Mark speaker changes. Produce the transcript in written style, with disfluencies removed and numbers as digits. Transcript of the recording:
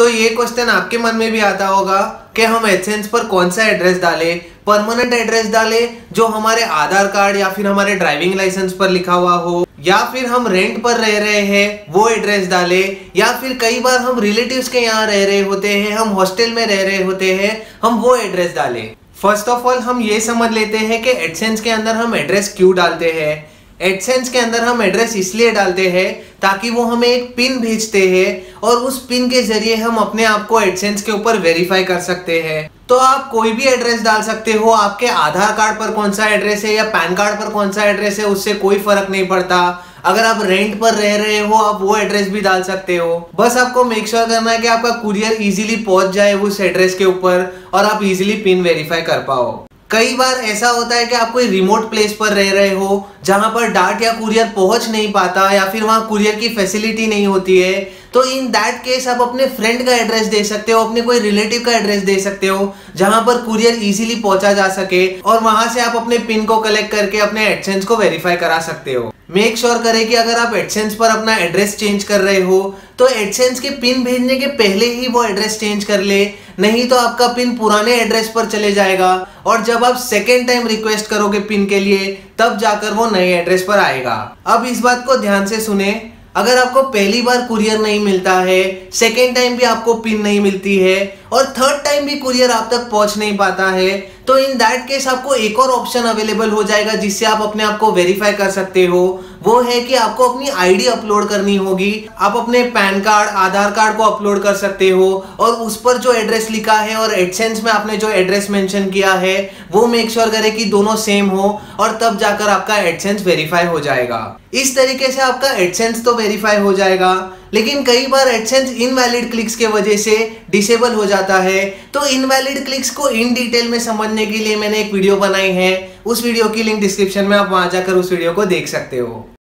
Speaker 1: तो ये क्वेश्चन आपके मन में भी आता होगा कि हम एडसेंस पर कौन सा एड्रेस डालें, परमानेंट एड्रेस डालें जो हमारे आधार कार्ड या फिर हमारे ड्राइविंग लाइसेंस पर लिखा हुआ हो, या फिर हम रेंट पर रह रहे हैं वो एड्रेस डालें, या फिर कई बार हम रिलेटिव्स के यहाँ रह रहे होते हैं, हम हॉस्टल में रह रहे होते हैं, हम वो एड्रेस डालें। फर्स्ट ऑफ ऑल हम ये समझ लेते हैं कि एडसेंस के अंदर हम एड्रेस क्यों डालते हैं। एडसेंस के अंदर हम एड्रेस इसलिए डालते हैं ताकि वो हमें एक पिन भेजते हैं और उस पिन के जरिए हम अपने आप को एडसेंस के ऊपर वेरीफाई कर सकते हैं। तो आप कोई भी एड्रेस डाल सकते हो, आपके आधार कार्ड पर कौन सा एड्रेस है या पैन कार्ड पर कौन सा एड्रेस है उससे कोई फर्क नहीं पड़ता। अगर आप रेंट पर रह रहे हो आप वो एड्रेस भी डाल सकते हो। बस आपको मेक श्योर करना है कि आपका कुरियर इजीली पहुंच जाए उस एड्रेस के ऊपर और आप इजीली पिन वेरीफाई कर पाओ। कई बार ऐसा होता है कि आप कोई रिमोट प्लेस पर रह रहे हो जहां पर डाक या कुरियर पहुंच नहीं पाता या फिर वहां कुरियर की फैसिलिटी नहीं होती है, तो इन दैट केस आप अपने फ्रेंड का एड्रेस दे सकते हो, अपने कोई रिलेटिव का एड्रेस दे सकते हो जहां पर कुरियर इजीली पहुंचा जा सके और वहां से आप अपने पिन को कलेक्ट करके अपने एडसेंस को वेरीफाई करा सकते हो। मेक श्योर करें कि अगर आप एडसेंस पर अपना एड्रेस चेंज कर रहे हो तो एडसेंस के पिन भेजने के पहले ही वो एड्रेस चेंज कर ले, नहीं तो आपका पिन पुराने एड्रेस पर चले जाएगा और जब आप सेकेंड टाइम रिक्वेस्ट करोगे पिन के लिए तब जाकर वो नए एड्रेस पर आएगा। अब इस बात को ध्यान से सुने, अगर आपको पहली बार कुरियर नहीं मिलता है, सेकेंड टाइम भी आपको पिन नहीं मिलती है और थर्ड टाइम भी कुरियर आप तक पहुंच नहीं पाता है, तो इन दैट केस आपको एक और ऑप्शन अवेलेबल हो जाएगा जिससे आप अपने आप को वेरीफाई कर सकते हो। वो है कि आपको अपनी आईडी अपलोड करनी होगी। आप अपने पैन कार्ड, आधार कार्ड को अपलोड कर सकते हो और उस पर जो एड्रेस लिखा है और एडसेंस में आपने जो एड्रेस मेंशन किया है वो मेक श्योर करें कि दोनों सेम हो और तब जाकर आपका एडसेंस वेरीफाई हो जाएगा। इस तरीके से आपका एडसेंस तो वेरीफाई हो जाएगा, लेकिन कई बार एडसेंस इनवैलिड क्लिक्स के वजह से डिसेबल हो जाता है। तो इनवैलिड क्लिक्स को इन डिटेल में समझने के लिए मैंने एक वीडियो बनाई है, उस वीडियो की लिंक डिस्क्रिप्शन में, आप वहां जाकर उस वीडियो को देख सकते हो।